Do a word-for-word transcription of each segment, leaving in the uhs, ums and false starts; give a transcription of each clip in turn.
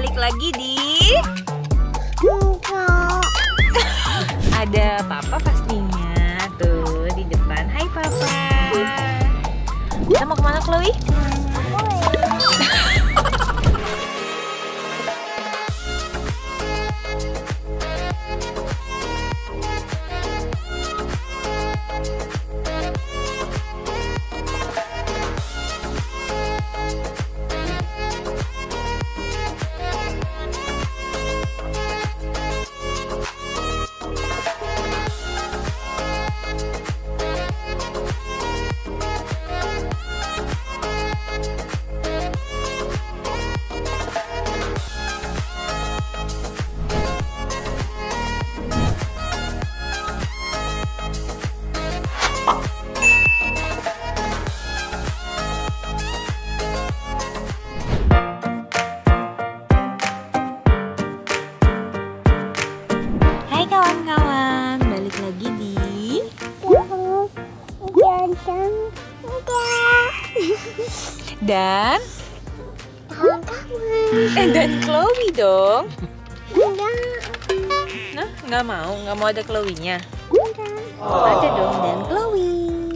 balik lagi di ada papa pastinya tuh di depan. Hai papa. Kita mau kemana Chloe? Kawan-kawan, balik lagi di dan eh dan Chloe dong. Nah, nggak mau, nggak mau ada Chloe-nya. Ada dong dan Chloe.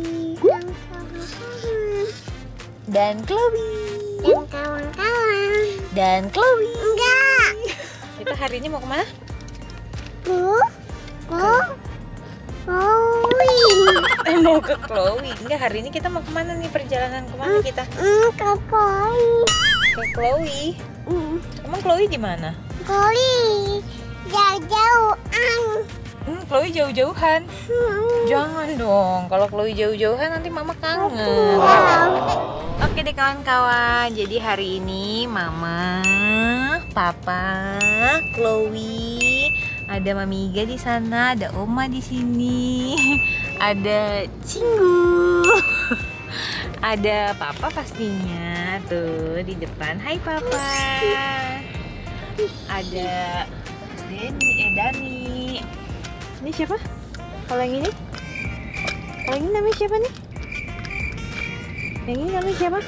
Dan Chloe. Dan kawan-kawan. Dan Chloe. Enggak. Kita hari ini mau kemana? Mau, mau, Chloe. Eh, mau ke Chloe. Enggak, hari ini kita mau kemana nih? Perjalanan kemana kita? Hmm, ke Chloe. Ke Chloe. Hmm, Emang Chloe di mana? Chloe jauh-jauhan. Hmm, Chloe jauh-jauhan. Hmm. Jangan dong. Kalau Chloe jauh-jauhan nanti mama kangen. Oke deh kawan-kawan. Jadi hari ini mama, papa, Chloe, ada Mami Iga di sana, ada Oma di sini, ada Cinggu, ada Papa pastinya tuh di depan. Hai Papa. Ada Deni, eh Dani. Ini siapa? Kalau yang ini? Kalau yang ini namanya siapa nih? Yang ini namanya siapa?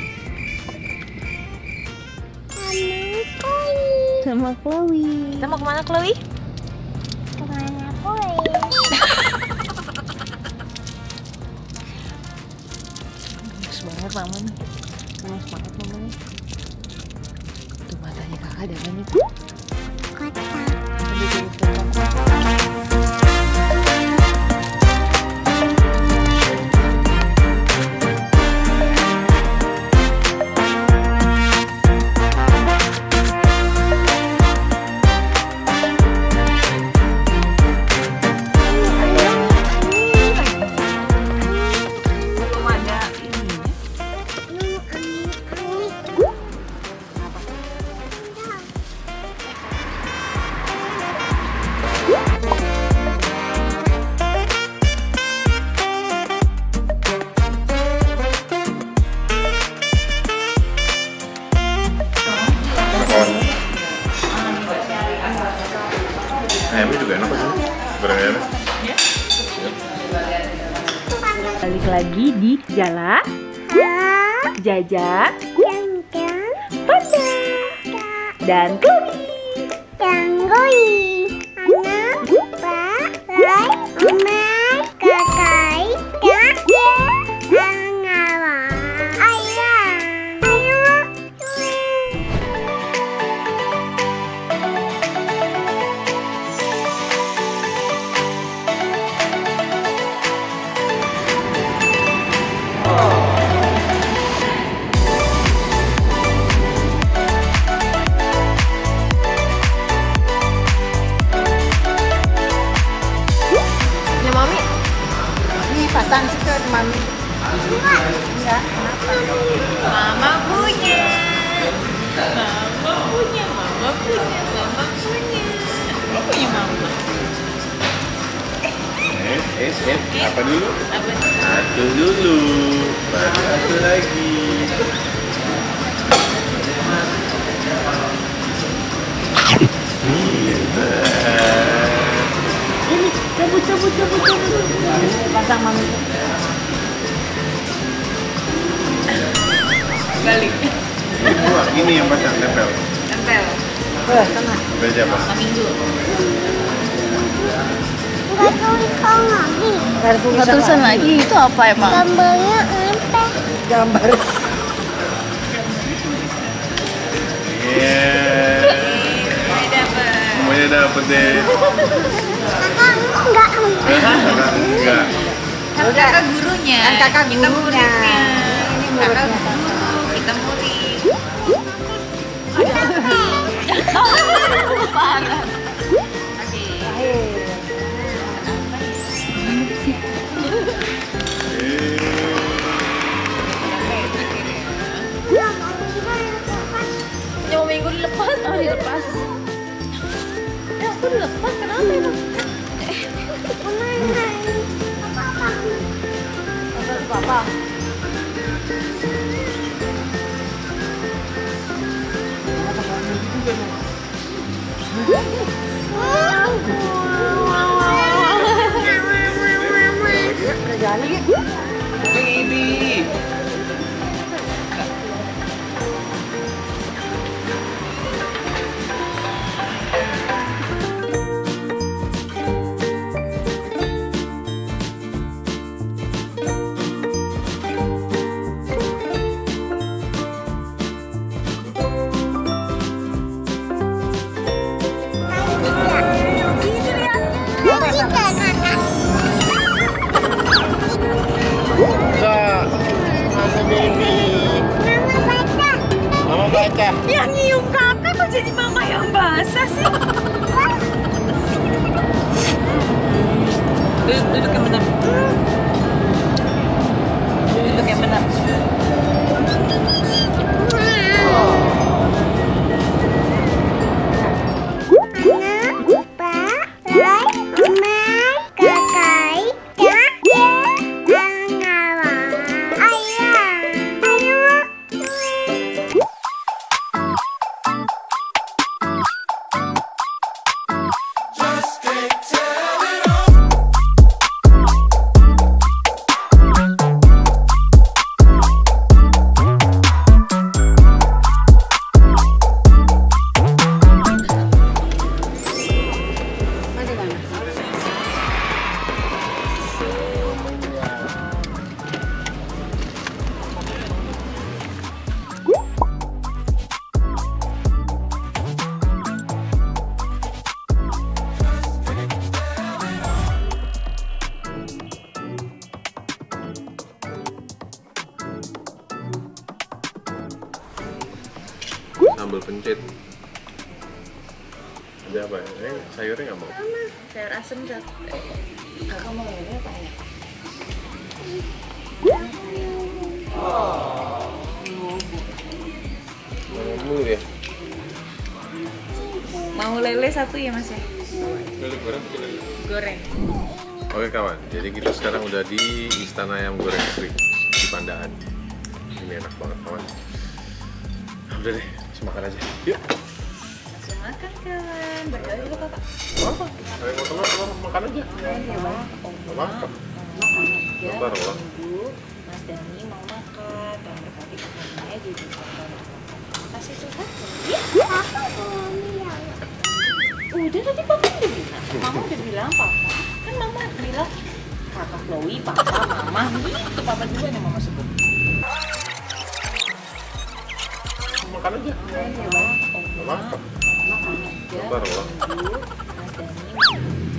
Sama Chloe. Kita mau kemana Chloe? Kemana Chloe? Gemes banget mama nih. Gemes banget mama nih. Tuh matanya kakak dananya tuh. Kota. Ayamnya juga enak kan? Goreng ayamnya? Ya. Balik lagi di Jala, Jajan, Panda, dan Chloe. Chloe. Anak, Pak, Lai, Oma, Kakak, Kakek, Angara, Ayah, Ayo, pasang situ mami. enggak. Mama punya. Mama punya, mama punya, mama punya. Mama punya mama. Eh, eh, eh, apa dulu? Apa? Satu dulu, baru satu lagi. Ini cabut cabut cabut cabut. Pasang mami. Balik. Ini dua, ini yang pasang tempel. Tempel. Dari siapa? Sama Minggu. Nggak tulisan lagi. Nggak tulisan lagi, itu apa emang? Gambarnya apa? Gambar. Yeah. Semuanya dapet. Semuanya dapet deh. Kakak enggak. Enggak, enggak. Kan kakak gurunya. Kan kakak kita gurunya. muridnya. Ini Kakak muridnya. guru, kita murid. Parah. Oke. Ya mau gimana Kakak? Nyawa minggu dilepas, oh dilepas. Ya aku dilepas, kenapa emang? Kemana? Apa-apa? Apa papa? Udah jalan lagi. Baby. Enggak. Mana baby? Mama baca. Yang nyium kakak kok jadi mama yang basah sih? Duduk, duduk yang benar. Duduk yang benar. Sambal pencit. Ada apa ya? Eh, sayurnya nggak mau. Sayur asem Zat. Kakak mau ini apa ya? Mau ya? Mau lele satu ya Mas ya? Lele goreng, lele. Goreng. Oke kawan, jadi kita sekarang udah di Istana Ayam Goreng Sri di Pandaan. Ini enak banget kawan. Udah deh, langsung makan aja. Yuk. Langsung makan kawan. Berdoa dulu kakak. Apa? Ayo mau telur, telur makan aja. Mau makan? Ya, Bentar lah. Ibu, Mas Dani mau makan. Dan berkati makannya jadi makan. Kasih suka? Iya. Udah tadi papa udah bilang. Mama udah bilang papa. Kan mama bilang kakak Chloe, papa, mama. Gitu papa juga yang mama sebut. Makan aja. Ya, Mau makan? makan aja. Bentar lah. Ibu, Mas Dani